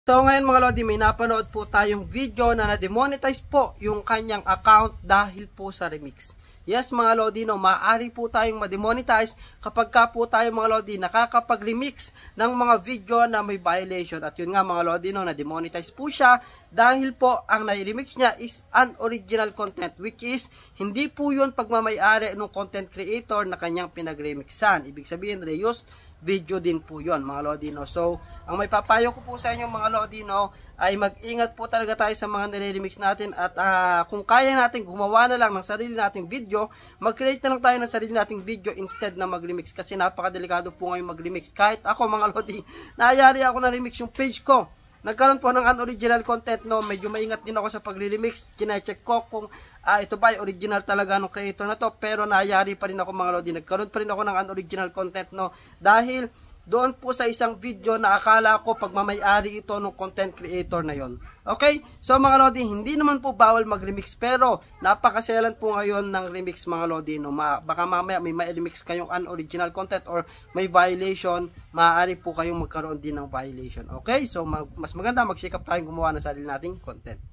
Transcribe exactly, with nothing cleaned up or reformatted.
So ngayon mga Lodi, may napanood po tayong video na na-demonetize po yung kanyang account dahil po sa remix. Yes mga Lodi, no, maaari po tayong ma-demonetize kapag ka po tayo mga Lodi nakakapag-remix ng mga video na may violation. At yun nga mga Lodi, no, na-demonetize po siya dahil po ang na-remix niya is unoriginal content, which is hindi po yun pagmamayari ng content creator na kanyang pinag-remixan. Ibig sabihin, reuse video din po yon mga Lodino. So, ang may papayo ko po sa inyo mga Lodino ay mag-ingat po talaga tayo sa mga nire-remix natin at uh, kung kaya natin gumawa na lang ng sarili nating video, mag-create na lang tayo ng sarili nating video instead na mag-remix kasi napakadelikado po ngayon mag-remix. Kahit ako mga Lodi, nayari ako na remix yung page ko. Nagkaroon po ng unoriginal content, no, medyo maingat din ako sa pagre-remix. Kine-check ko kung uh, ito ba ay original talaga ng creator na to, pero nayari pa rin ako mga Lodi. Nagkaroon pa rin ako ng unoriginal content, no, dahil doon po sa isang video na akala ko pagmamayari ito ng content creator na yon. Okay? So mga Lodi, hindi naman po bawal mag-remix, pero napakaselan po ngayon ng remix mga Lodi, no. Ma baka mamaya may ma-remix kayong unoriginal content or may violation, maaari po kayong magkaroon din ng violation. Okay? So mag mas maganda magsikap tayong gumawa ng sarili nating content.